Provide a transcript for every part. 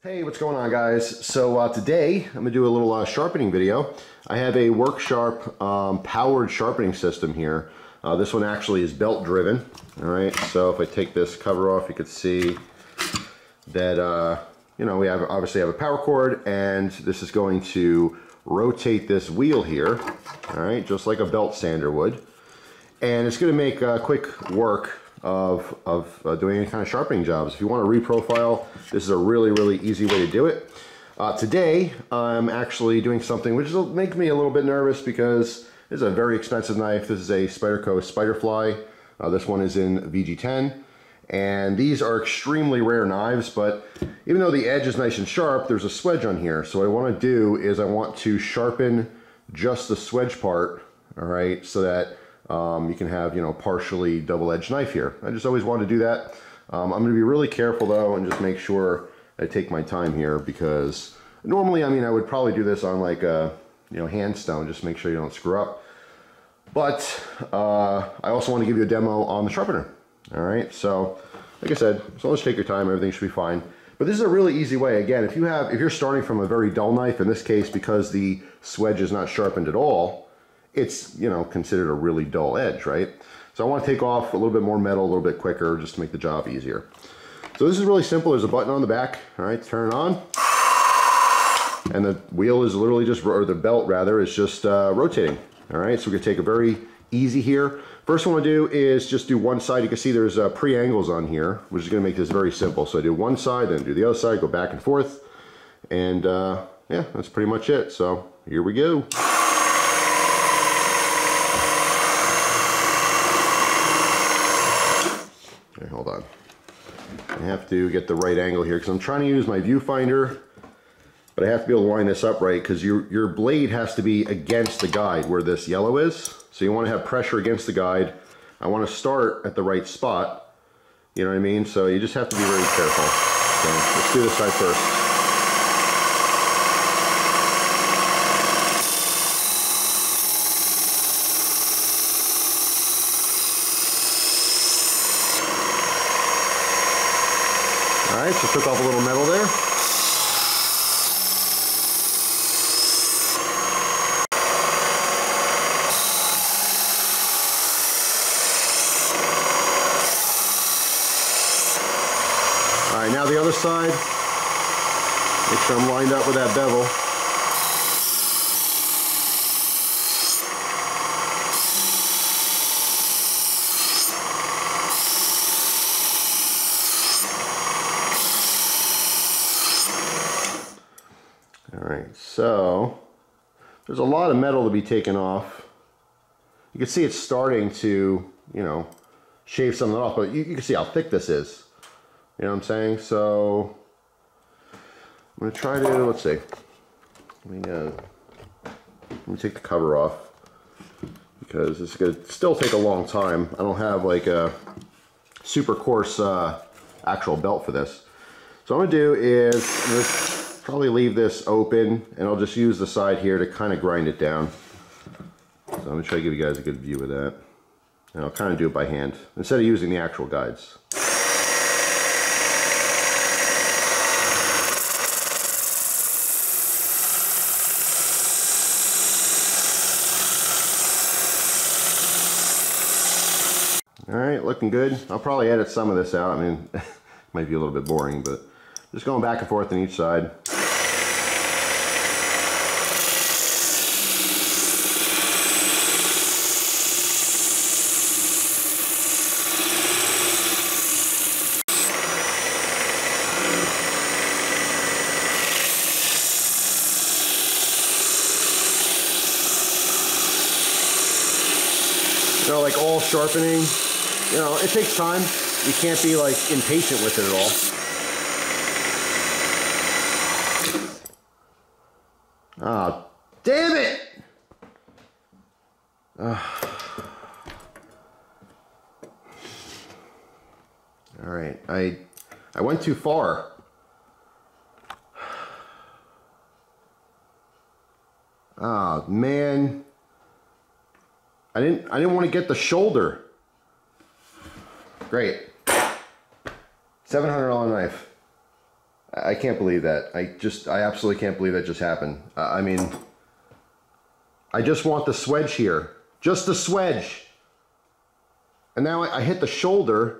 Hey, what's going on, guys? So today I'm going to do a little sharpening video. I have a WorkSharp powered sharpening system here. This one actually is belt driven. All right, so if I take this cover off, you can see that we obviously have a power cord, and this is going to rotate this wheel here. All right, just like a belt sander would, and it's going to make quick work of doing any kind of sharpening jobs. If you want to reprofile, this is a really easy way to do it. Today I'm actually doing something which will make me a little bit nervous because this is a very expensive knife. This is a Spyderco Spiderfly. This one is in VG10, and these are extremely rare knives, but even though the edge is nice and sharp, there's a swedge on here. So what I want to do is I want to sharpen just the swedge part, all right, so that you can have, partially double-edged knife here. I just always wanted to do that. I'm going to be really careful though, and just make sure I take my time here, because normally, I would probably do this on like a, hand stone, just make sure you don't screw up. But I also want to give you a demo on the sharpener. All right, so like I said, as long as you take your time, everything should be fine. But this is a really easy way. Again, if you're starting from a very dull knife, in this case, because the swedge is not sharpened at all, it's, considered a really dull edge, right? So I want to take off a little bit more metal a little bit quicker, just to make the job easier. So this is really simple. There's a button on the back, all right, turn it on. And the wheel is literally just, or the belt rather, is just rotating. All right, so we're gonna take it very easy here. First one I do is just do one side. You can see there's pre-angles on here, which is gonna make this very simple. So I do one side, then do the other side, go back and forth. And yeah, that's pretty much it. So here we go. Okay, hold on. I have to get the right angle here because I'm trying to use my viewfinder, but I have to be able to line this up right, because your blade has to be against the guide where this yellow is. So you want to have pressure against the guide. I want to start at the right spot. You know what I mean? So you just have to be very careful. So let's do this side first. All right, so took off a little metal there. All right, now the other side. Make sure I'm lined up with that bevel. Alright, so there's a lot of metal to be taken off. You can see it's starting to, shave something off, but you can see how thick this is. You know what I'm saying? So I'm going to try to, let's see. Let me take the cover off, because it's going to still take a long time. I don't have like a super coarse actual belt for this. So what I'm going to do is probably leave this open, and I'll just use the side here to kind of grind it down. So I'm going to try to give you guys a good view of that. And I'll kind of do it by hand instead of using the actual guides. All right, looking good. I'll probably edit some of this out. It might be a little bit boring, but just going back and forth on each side. Like all sharpening, it takes time. You can't be like impatient with it at all. Ah, damn it! All right, I went too far. Ah, man. I didn't want to get the shoulder. Great. $700 knife. I can't believe that. I absolutely can't believe that just happened. I mean, I just want the swedge here. Just the swedge. And now I hit the shoulder.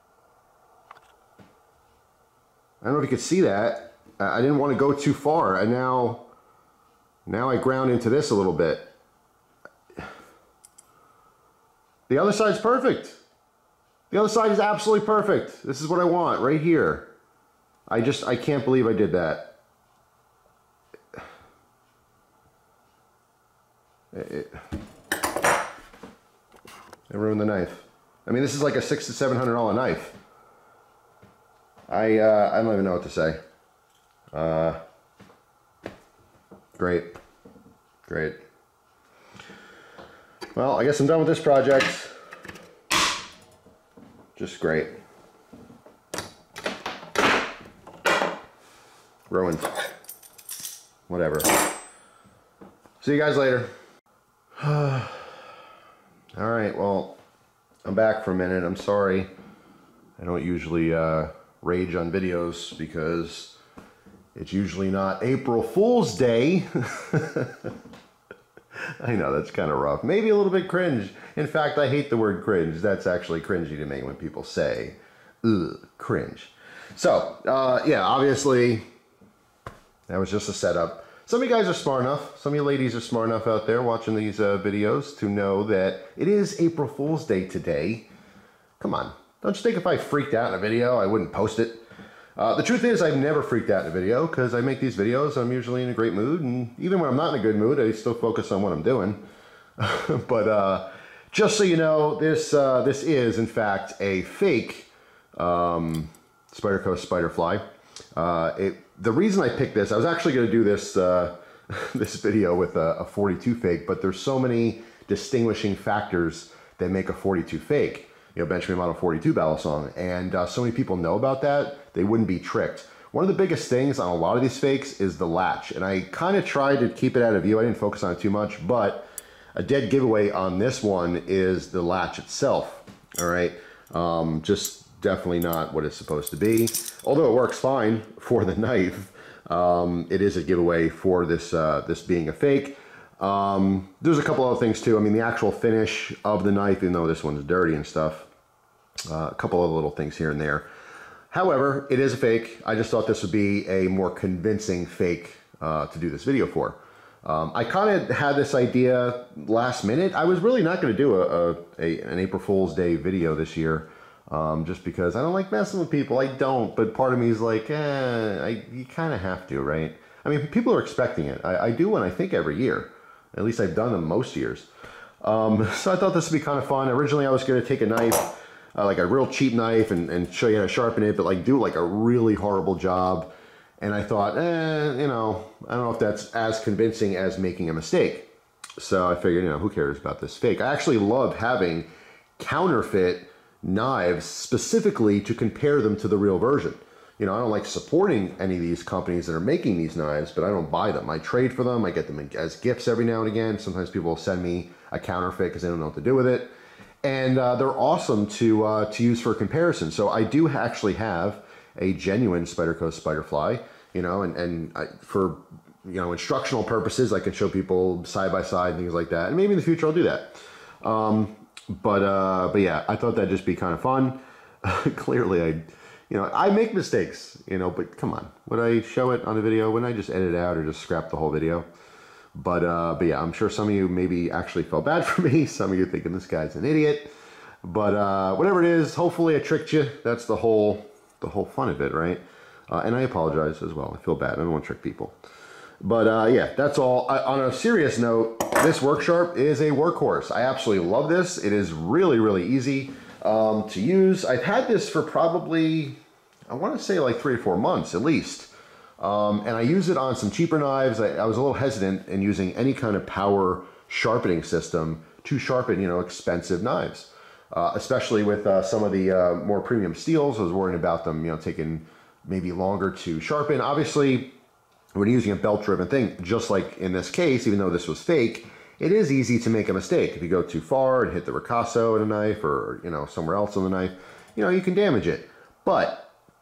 I don't know if you could see that. I didn't want to go too far, and now I ground into this a little bit. The other side's perfect. The other side is absolutely perfect. This is what I want right here. I can't believe I did that. It ruined the knife. I mean, this is like a $600 to $700 knife. I don't even know what to say. Great. Great. Well, I guess I'm done with this project. Just great. Ruined. Whatever. See you guys later. All right, well, I'm back for a minute. I'm sorry. I don't usually rage on videos because it's usually not April Fool's Day. I know, that's kind of rough. Maybe a little bit cringe. In fact, I hate the word cringe. That's actually cringy to me when people say, ugh, cringe. So, yeah, obviously, that was just a setup. Some of you guys are smart enough, some of you ladies are smart enough out there watching these videos to know that it is April Fool's Day today. Come on, don't you think if I freaked out in a video, I wouldn't post it? The truth is, I've never freaked out in a video because I make these videos, I'm usually in a great mood, and even when I'm not in a good mood, I still focus on what I'm doing. But just so you know, this is, in fact, a fake Spyderco Spiderfly. The reason I picked this, I was actually going to do this this video with a 42 fake, but there's so many distinguishing factors that make a 42 fake. You know, Benchmade Model 42 Balisong, and so many people know about that, they wouldn't be tricked. One of the biggest things on a lot of these fakes is the latch, and I kind of tried to keep it out of view. I didn't focus on it too much, but a dead giveaway on this one is the latch itself. All right, just definitely not what it's supposed to be. Although it works fine for the knife, it is a giveaway for this this being a fake. There's a couple other things too. I mean, the actual finish of the knife, even though this one's dirty and stuff, a couple of little things here and there. However, it is a fake. I just thought this would be a more convincing fake to do this video for. I kind of had this idea last minute. I was really not going to do an April Fool's Day video this year, just because I don't like messing with people. I don't, but part of me is like, you kind of have to, right? I mean, people are expecting it. I do, and I think every year. At least I've done them most years. So I thought this would be kind of fun. Originally, I was going to take a knife, like a real cheap knife, and show you how to sharpen it, but like do like a really horrible job. And I thought, you know, I don't know if that's as convincing as making a mistake. So I figured, you know, who cares about this fake? I actually love having counterfeit knives specifically to compare them to the real version. You know, I don't like supporting any of these companies that are making these knives, but I don't buy them. I trade for them. I get them as gifts every now and again. Sometimes people will send me a counterfeit because they don't know what to do with it. And they're awesome to use for comparison. So I do actually have a genuine Spyderco Spiderfly, you know, and for, you know, instructional purposes, I can show people side by side and things like that. And maybe in the future I'll do that. But yeah, I thought that'd just be kind of fun. Clearly, you know, I make mistakes, you know, but come on. Would I show it on a video? Wouldn't I just edit it out or just scrap the whole video? But yeah, I'm sure some of you maybe actually felt bad for me. Some of you thinking this guy's an idiot. But whatever it is, hopefully I tricked you. That's the whole fun of it, right? And I apologize as well. I feel bad. I don't want to trick people. But yeah, that's all. On a serious note, this Work Sharp is a workhorse. I absolutely love this. It is really, really easy to use. I've had this for probably, I want to say like 3 or 4 months at least. And I use it on some cheaper knives. I was a little hesitant in using any kind of power sharpening system to sharpen, you know, expensive knives. Especially with some of the more premium steels. I was worrying about them, you know, taking maybe longer to sharpen. Obviously, when you're using a belt-driven thing, just like in this case, even though this was fake, it is easy to make a mistake. If you go too far and hit the ricasso in a knife or, you know, somewhere else on the knife, you know, you can damage it. But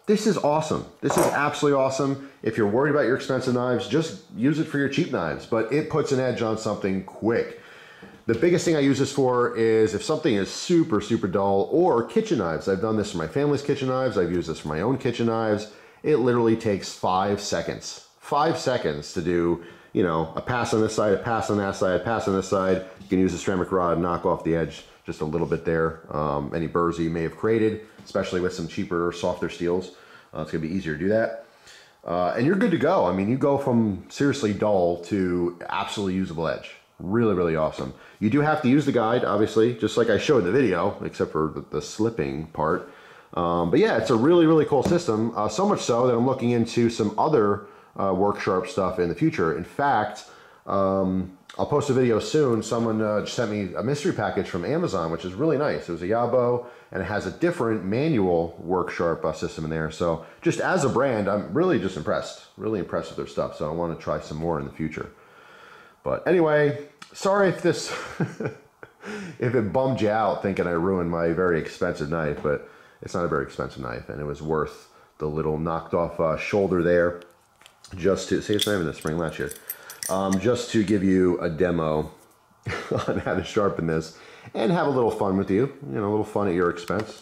this is awesome. This is absolutely awesome. If you're worried about your expensive knives, just use it for your cheap knives, but it puts an edge on something quick. The biggest thing I use this for is if something is super, super dull, or kitchen knives. I've done this for my family's kitchen knives. I've used this for my own kitchen knives. It literally takes 5 seconds. 5 seconds to do, you know, a pass on this side, a pass on that side, a pass on this side. You can use a ceramic rod, knock off the edge just a little bit there. Any burrs you may have created, especially with some cheaper, softer steels. It's gonna be easier to do that. And you're good to go. I mean, you go from seriously dull to absolutely usable edge. Really, really awesome. You do have to use the guide, obviously, just like I showed in the video, except for the slipping part. But yeah, it's a really, really cool system. So much so that I'm looking into some other WorkSharp stuff in the future. In fact, I'll post a video soon. Someone just sent me a mystery package from Amazon, which is really nice. It was a Yabo, and it has a different manual WorkSharp system in there. So just as a brand, I'm really just impressed. Really impressed with their stuff. So I want to try some more in the future. But anyway, sorry if this, if it bummed you out thinking I ruined my very expensive knife, but it's not a very expensive knife, and it was worth the little knocked off shoulder there. Just to, see, it's not even the spring latch yet. Just to give you a demo on how to sharpen this and have a little fun with you. You know, a little fun at your expense.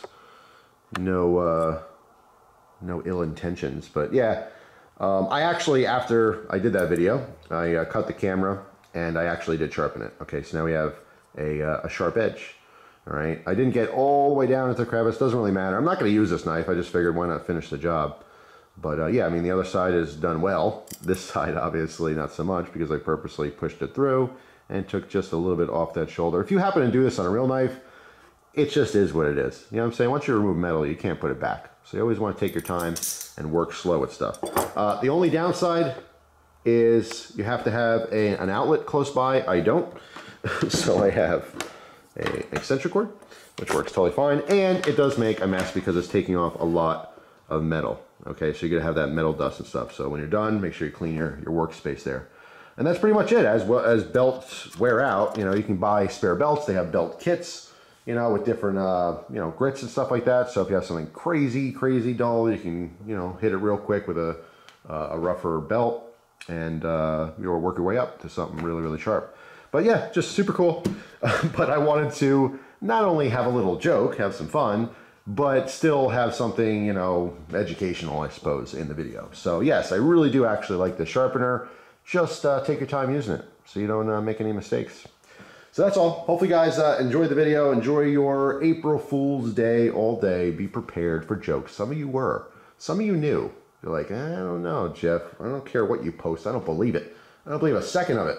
No, no ill intentions, but yeah. I actually, after I did that video, I cut the camera and I actually did sharpen it. Okay, so now we have a sharp edge. All right, I didn't get all the way down into the crevice. Doesn't really matter. I'm not going to use this knife. I just figured why not finish the job. But yeah, I mean, the other side is done well. This side, obviously, not so much because I purposely pushed it through and took just a little bit off that shoulder. If you happen to do this on a real knife, it just is what it is. You know what I'm saying? Once you remove metal, you can't put it back. So you always want to take your time and work slow with stuff. The only downside is you have to have an outlet close by. I don't. So I have an extension cord, which works totally fine. And it does make a mess because it's taking off a lot of metal. Okay, so you're gonna have that metal dust and stuff. So when you're done, make sure you clean your workspace there. And that's pretty much it. As well as belts wear out, you know, you can buy spare belts. They have belt kits, you know, with different, you know, grits and stuff like that. So if you have something crazy, crazy dull, you can, you know, hit it real quick with a rougher belt and you'll work your way up to something really, really sharp. But yeah, just super cool. But I wanted to not only have a little joke, have some fun, but still have something, you know, educational, I suppose, in the video. So yes, I really do actually like the sharpener. Just take your time using it so you don't make any mistakes. So that's all. Hopefully you guys enjoyed the video. Enjoy your April Fool's Day all day. Be prepared for jokes. Some of you were. Some of you knew. You're like, I don't know, Jeff. I don't care what you post. I don't believe it. I don't believe a second of it.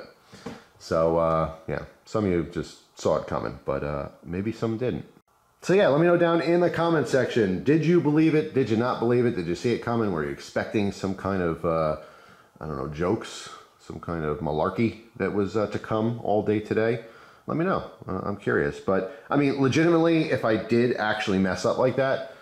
So yeah, some of you just saw it coming, but maybe some didn't. So yeah, let me know down in the comment section. Did you believe it? Did you not believe it? Did you see it coming? Were you expecting some kind of, I don't know, jokes? Some kind of malarkey that was to come all day today? Let me know. I'm curious. But I mean, legitimately, if I did actually mess up like that,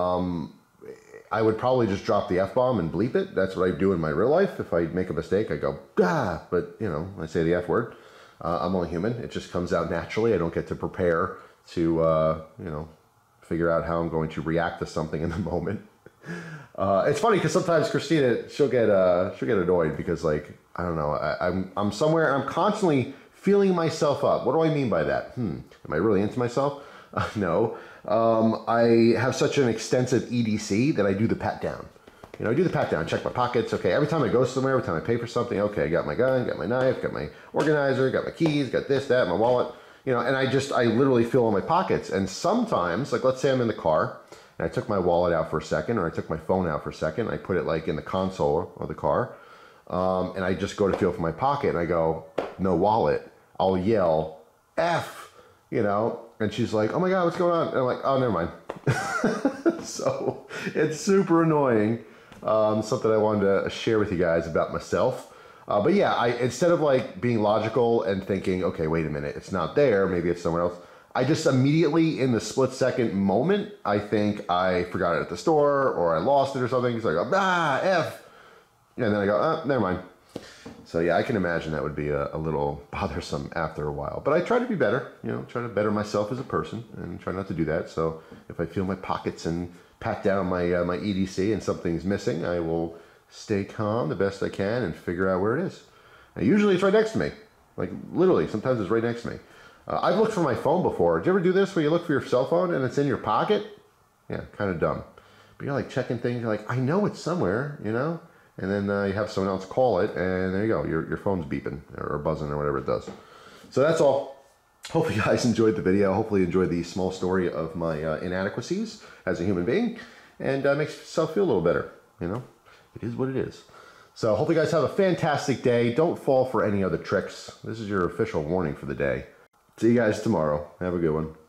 I would probably just drop the F-bomb and bleep it. That's what I do in my real life. If I make a mistake, I go, "Gah!" But, you know, I say the F word. I'm only human. It just comes out naturally. I don't get to prepare to, you know, figure out how I'm going to react to something in the moment. It's funny because sometimes Christina, she'll get annoyed because, like, I don't know, I'm somewhere, I'm constantly feeling myself up. What do I mean by that? Am I really into myself? No. I have such an extensive EDC that I do the pat down. You know, I do the pat down, check my pockets. Okay, every time I go somewhere, every time I pay for something, okay, I got my gun, got my knife, got my organizer, got my keys, got this, that, my wallet. You know, and I literally feel in my pockets. And sometimes, like let's say I'm in the car and I took my wallet out for a second, or I took my phone out for a second, I put it like in the console of the car, and I just go to feel for my pocket and I go, no wallet. I'll yell, F, you know, and she's like, oh my God, what's going on? And I'm like, oh, never mind. So it's super annoying. Something I wanted to share with you guys about myself. But yeah, instead of like being logical and thinking, okay, wait a minute, it's not there, maybe it's somewhere else, I just immediately, in the split-second moment, I think I forgot it at the store, or I lost it or something, so I go, F, and then I go, never mind. So yeah, I can imagine that would be a little bothersome after a while. But I try to be better, you know, try to better myself as a person, and try not to do that. So if I feel my pockets and pat down my my EDC and something's missing, I will stay calm the best I can and figure out where it is. And usually it's right next to me. Like literally, sometimes it's right next to me. I've looked for my phone before. Did you ever do this where you look for your cell phone and it's in your pocket? Yeah, kind of dumb. But you're like checking things, you're like, I know it's somewhere, you know? And then you have someone else call it, and there you go, your phone's beeping or buzzing or whatever it does. So that's all. Hope you guys enjoyed the video. Hopefully you enjoyed the small story of my inadequacies as a human being, and makes yourself feel a little better, you know? It is what it is. So hope you guys have a fantastic day. Don't fall for any other tricks. This is your official warning for the day. See you guys tomorrow. Have a good one.